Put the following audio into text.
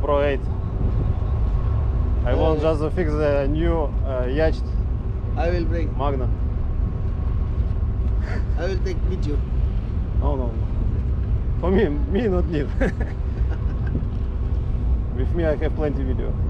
Pro 8. I want just to fix the new yacht I will bring. Magna. I will take with you. No, no. For me not need. With me I have plenty video.